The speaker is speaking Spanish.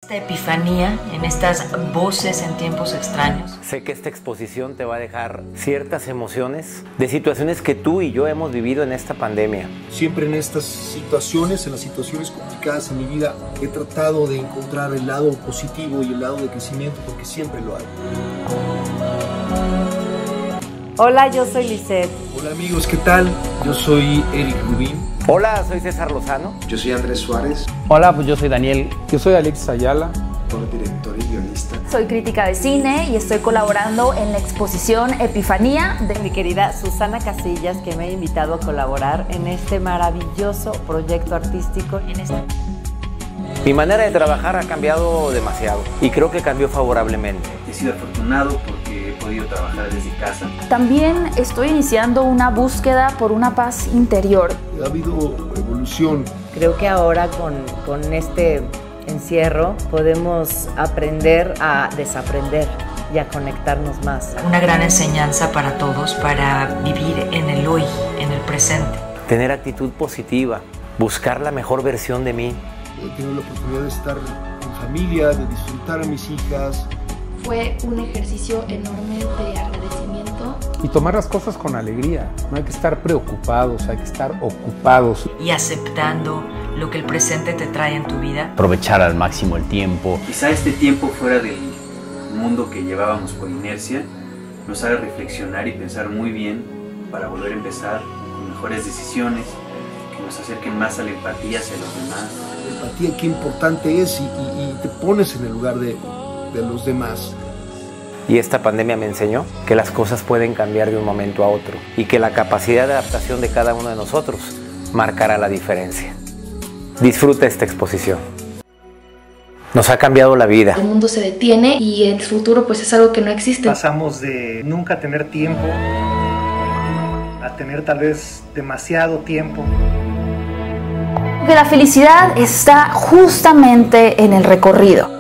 Esta epifanía en estas voces en tiempos extraños. Sé que esta exposición te va a dejar ciertas emociones de situaciones que tú y yo hemos vivido en esta pandemia. Siempre en estas situaciones, en las situaciones complicadas en mi vida, he tratado de encontrar el lado positivo y el lado de crecimiento, porque siempre lo hay. Hola, yo soy Lisette. Hola amigos, ¿qué tal? Yo soy Eric Rubín. Hola, soy César Lozano. Yo soy Andrés Suárez. Hola, pues yo soy Daniel. Yo soy Alexis Ayala. Soy director y guionista. Soy crítica de cine y estoy colaborando en la exposición Epifanía de mi querida Susana Casillas, que me ha invitado a colaborar en este maravilloso proyecto artístico. Mi manera de trabajar ha cambiado demasiado y creo que cambió favorablemente. He sido afortunado porque he podido trabajar desde casa. También estoy iniciando una búsqueda por una paz interior. Ha habido evolución. Creo que ahora con este encierro podemos aprender a desaprender y a conectarnos más. Una gran enseñanza para todos para vivir en el hoy, en el presente. Tener actitud positiva, buscar la mejor versión de mí. He tenido la oportunidad de estar en familia, de disfrutar a mis hijas. Fue un ejercicio enorme de agradecimiento. Y tomar las cosas con alegría. No hay que estar preocupados, hay que estar ocupados. Y aceptando lo que el presente te trae en tu vida. Aprovechar al máximo el tiempo. Quizá este tiempo fuera del mundo que llevábamos por inercia nos haga reflexionar y pensar muy bien para volver a empezar con mejores decisiones, que nos acerquen más a la empatía hacia los demás. La empatía, qué importante es, y te pones en el lugar de los demás. Y esta pandemia me enseñó que las cosas pueden cambiar de un momento a otro y que la capacidad de adaptación de cada uno de nosotros marcará la diferencia. Disfruta esta exposición. Nos ha cambiado la vida. El mundo se detiene y el futuro pues es algo que no existe. Pasamos de nunca tener tiempo a tener tal vez demasiado tiempo. Que la felicidad está justamente en el recorrido.